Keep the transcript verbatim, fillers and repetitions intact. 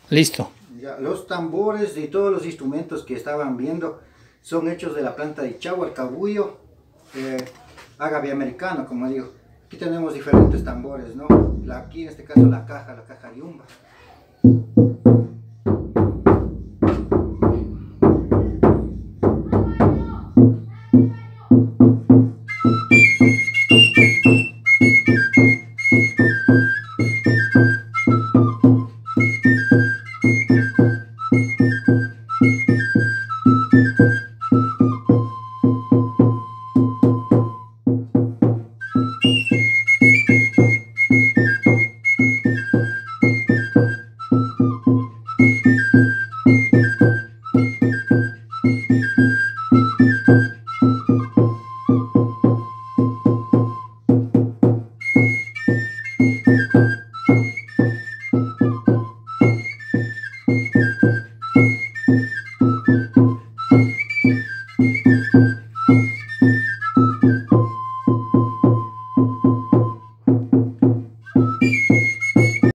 Listo. Ya, los tambores y todos los instrumentos que estaban viendo son hechos de la planta de Ichagua, el cabullo, eh, agave americano, como digo. Aquí tenemos diferentes tambores, ¿no? La, aquí en este caso la caja, la caja yumba.